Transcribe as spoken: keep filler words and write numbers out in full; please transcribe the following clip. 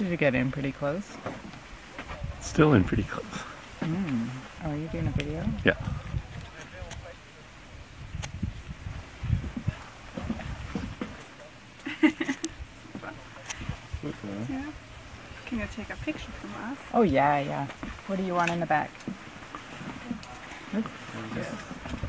Did you get in pretty close? Still in pretty close. Mm. Oh, are you doing a video? Yeah. Yeah. Can you take a picture from us? Oh yeah, yeah. What do you want in the back? Yes.